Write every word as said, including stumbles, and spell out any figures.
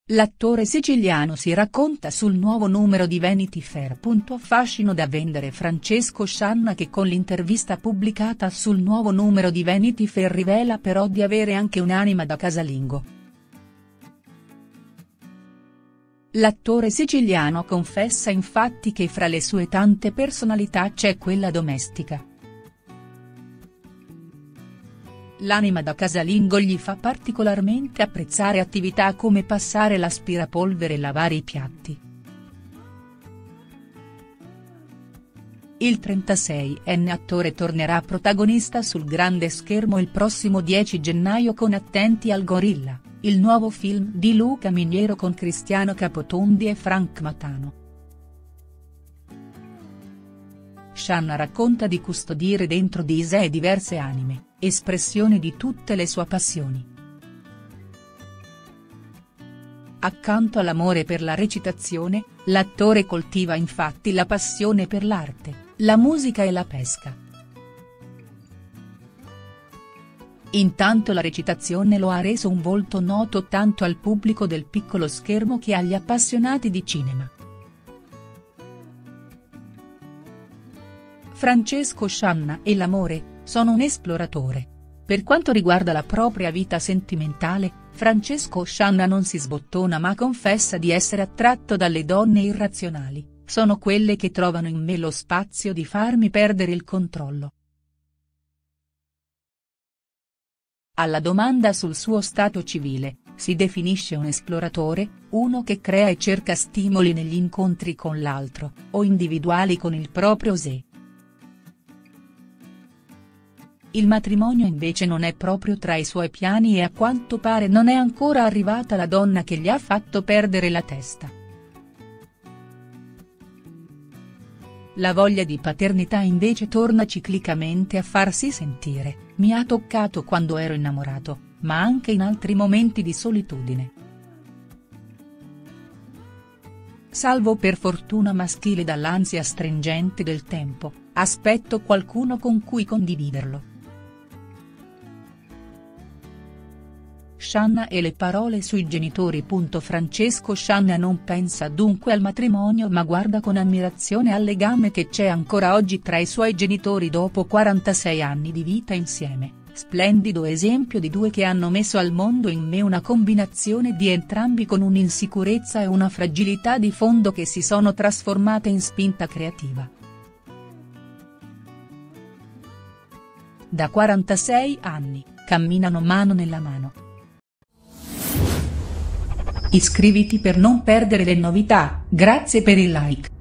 L'attore siciliano si racconta sul nuovo numero di Vanity Fair. Fascino da vendere. Francesco Scianna, che con l'intervista pubblicata sul nuovo numero di Vanity Fair rivela però di avere anche un'anima da casalingo. L'attore siciliano confessa infatti che fra le sue tante personalità c'è quella domestica. L'anima da casalingo gli fa particolarmente apprezzare attività come passare l'aspirapolvere e lavare i piatti. Il trentaseienne attore tornerà protagonista sul grande schermo il prossimo dieci gennaio con Attenti al gorilla, il nuovo film di Luca Miniero con Cristiano Capotondi e Frank Matano. Scianna racconta di custodire dentro di sé diverse anime, espressione di tutte le sue passioni. Accanto all'amore per la recitazione, l'attore coltiva infatti la passione per l'arte, la musica e la pesca. Intanto la recitazione lo ha reso un volto noto tanto al pubblico del piccolo schermo che agli appassionati di cinema. Francesco Scianna e l'amore, sono un esploratore. Per quanto riguarda la propria vita sentimentale, Francesco Scianna non si sbottona ma confessa di essere attratto dalle donne irrazionali, sono quelle che trovano in me lo spazio di farmi perdere il controllo. Alla domanda sul suo stato civile, si definisce un esploratore, uno che crea e cerca stimoli negli incontri con l'altro, o individuali con il proprio sé. Il matrimonio invece non è proprio tra i suoi piani e a quanto pare non è ancora arrivata la donna che gli ha fatto perdere la testa. La voglia di paternità invece torna ciclicamente a farsi sentire, mi ha toccato quando ero innamorato, ma anche in altri momenti di solitudine. Salvo per fortuna maschile dall'ansia stringente del tempo, aspetto qualcuno con cui condividerlo. Scianna e le parole sui genitori. Francesco Scianna non pensa dunque al matrimonio ma guarda con ammirazione al legame che c'è ancora oggi tra i suoi genitori dopo quarantasei anni di vita insieme, splendido esempio di due che hanno messo al mondo in me una combinazione di entrambi con un'insicurezza e una fragilità di fondo che si sono trasformate in spinta creativa. Da quarantasei anni, camminano mano nella mano. Iscriviti per non perdere le novità, grazie per il like.